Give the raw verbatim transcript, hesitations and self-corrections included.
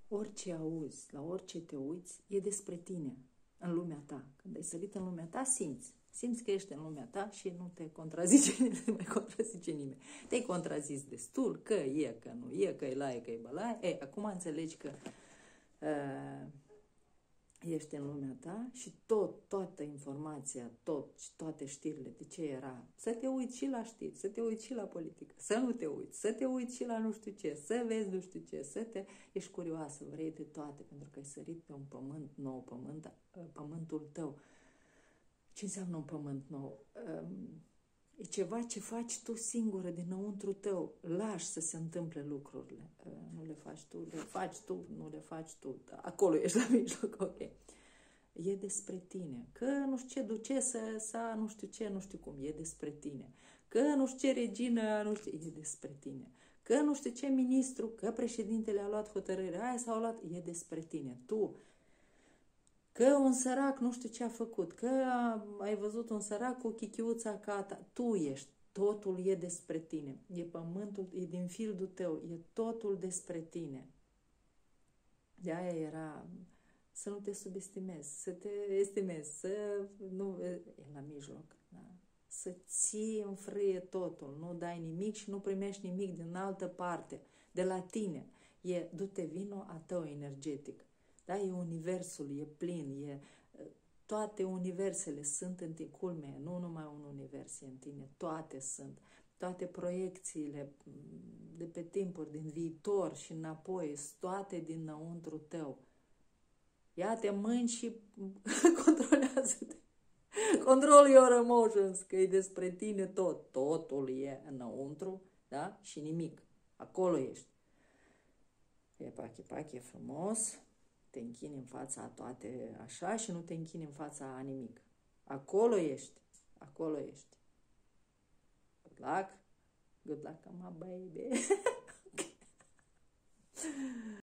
Orice auzi, la orice te uiți, e despre tine, în lumea ta. Când ai sărit în lumea ta, simți. Simți că ești în lumea ta și nu te contrazice nimeni, nu mai contrazice nimeni. Te-ai contrazis destul, că e, că nu e, că e la, că e băla. E, acum înțelegi că uh, ești în lumea ta și tot, toată informația, tot, toate știrile, de ce era? Să te uiți și la știri, să te uiți și la politică, să nu te uiți, să te uiți și la nu știu ce, să vezi nu știu ce, să te... Ești curioasă, vrei de toate, pentru că ai sărit pe un pământ nou, pământ, pământul tău. Ce înseamnă un pământ nou? E ceva ce faci tu singură, dinăuntru tău. Lași să se întâmple lucrurile. Nu le faci tu, le faci tu, nu le faci tu. Acolo ești la mijloc, ok. E despre tine. Că nu știu ce ducesă, sa, nu știu ce, nu știu cum. E despre tine. Că nu știu ce regină, nu știu, e despre tine. Că nu știu ce ministru, că președintele a luat hotărârea aia sau a luat, e despre tine. Tu, că un sărac nu știu ce a făcut, că ai văzut un sărac cu chichiuța ca ta, tu ești, totul e despre tine, e pământul, e din fildul tău, e totul despre tine. De aia era să nu te subestimezi, să te estimezi, să nu, e la mijloc, da? Să ții în frâie totul, nu dai nimic și nu primești nimic din altă parte, de la tine. E, du-te, vino a tău energetic. Da? E universul, e plin, e, toate universele sunt în tine, culme, nu numai un univers e în tine, toate sunt, toate proiecțiile de pe timpuri, din viitor și înapoi, toate dinăuntru tău. Ia-te mâini și controlează-te. Control your emotions, că e despre tine tot, totul e înăuntru, da? Și nimic, acolo ești. E pache, pache, frumos. Te închini în fața a toate așa și nu te închini în fața a nimic. Acolo ești. Acolo ești. Good luck. Good luck, my baby.